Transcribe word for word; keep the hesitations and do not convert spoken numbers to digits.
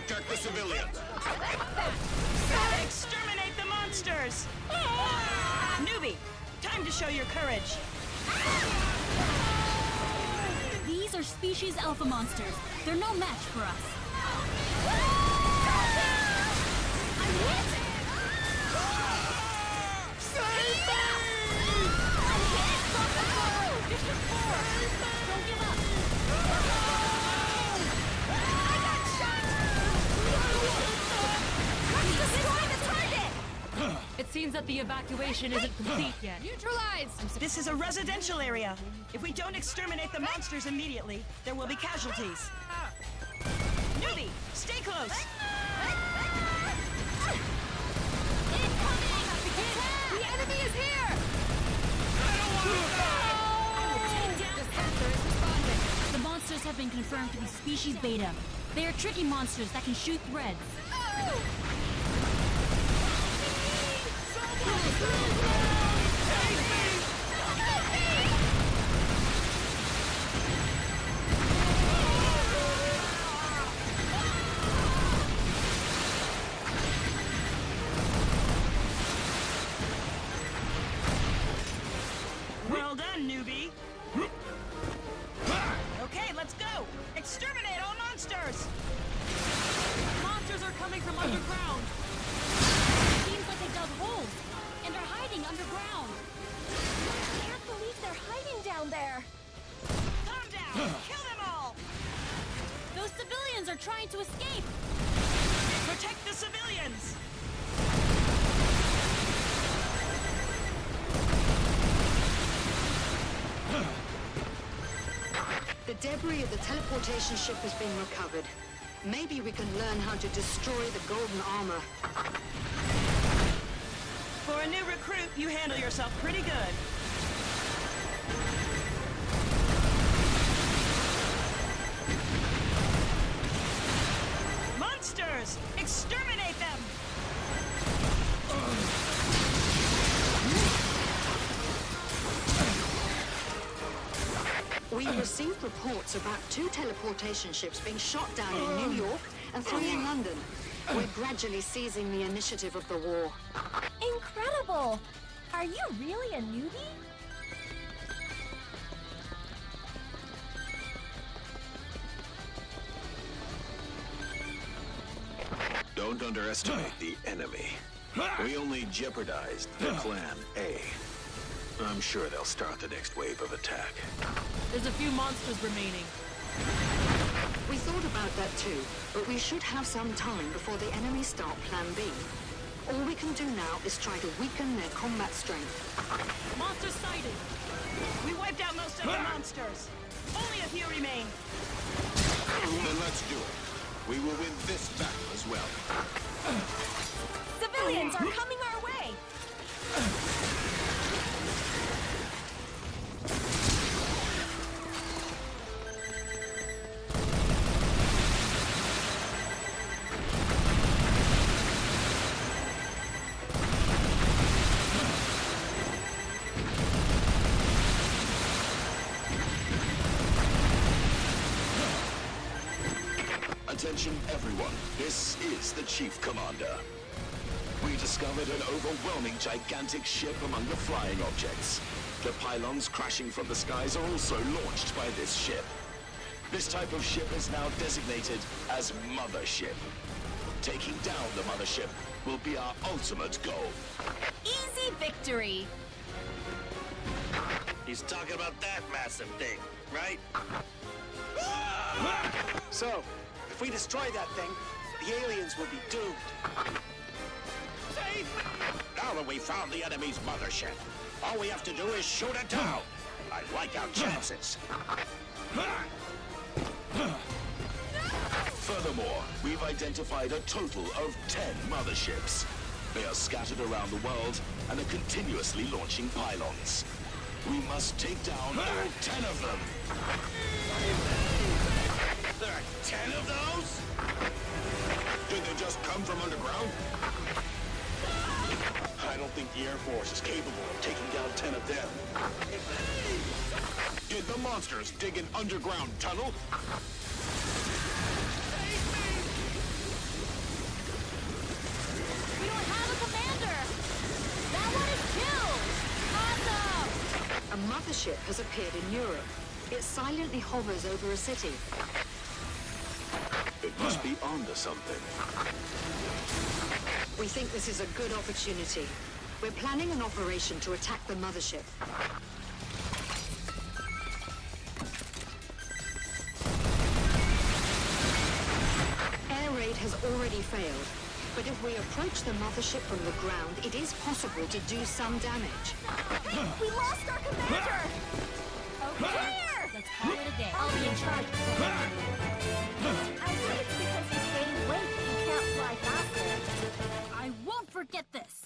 Protect the civilians. Exterminate the monsters! Newbie, time to show your courage. These are species alpha monsters. They're no match for us. I'm hit! Save me! I'm hit! District four! Don't give up! I got shot! Destroy the target! It seems that the evacuation isn't complete yet. Neutralized! This is a residential area. If we don't exterminate the monsters immediately, there will be casualties. Newbie, stay close. Incoming! The enemy is here! I don't want to die! Take down. The sensor is responding. The monsters have been confirmed to be species beta. They are tricky monsters that can shoot threads. Well done, newbie. Okay, let's go. Exterminate all monsters. Monsters are coming from underground. Seems like they dug holes and are hiding underground. I can't believe they're hiding down there. Calm down. Kill them all. Those civilians are trying to escape. Protect the civilians. The debris of the teleportation ship has been recovered. Maybe we can learn how to destroy the golden armor. For a new recruit, you handle yourself pretty good. Monsters! Exterminate them! We received reports about two teleportation ships being shot down in New York and three in London. We're gradually seizing the initiative of the war. Incredible! Are you really a newbie? Don't underestimate the enemy. We only jeopardized the Plan A. I'm sure they'll start the next wave of attack. There's a few monsters remaining. We thought about that too, but we should have some time before the enemy start Plan B. All we can do now is try to weaken their combat strength. Monsters sighted. We wiped out most of the monsters. Only a few remain. Then let's do it. We will win this battle as well. Civilians are coming our way! Attention everyone, this is the Chief Commander. We discovered an overwhelming gigantic ship among the flying objects. The pylons crashing from the skies are also launched by this ship. This type of ship is now designated as Mothership. Taking down the Mothership will be our ultimate goal. Easy victory! He's talking about that massive thing, right? So, if we destroy that thing, the aliens will be doomed. Save me! Now that we found the enemy's mothership, all we have to do is shoot it down. I like our chances. Furthermore, we've identified a total of ten motherships. They are scattered around the world and are continuously launching pylons. We must take down all ten of them. There are ten of those? Did they just come from underground? I don't think the Air Force is capable of taking down ten of them. Did the monsters dig an underground tunnel? mothership has appeared in Europe. It silently hovers over a city. It must be onto something. We think this is a good opportunity. We're planning an operation to attack the mothership. Air raid has already failed, but if we approach the mothership from the ground, it is possible to do some damage. We lost our commander! Okay. Let's call it a day. I'll be in charge. I think it's because you gained weight and can't fly faster. I won't forget this.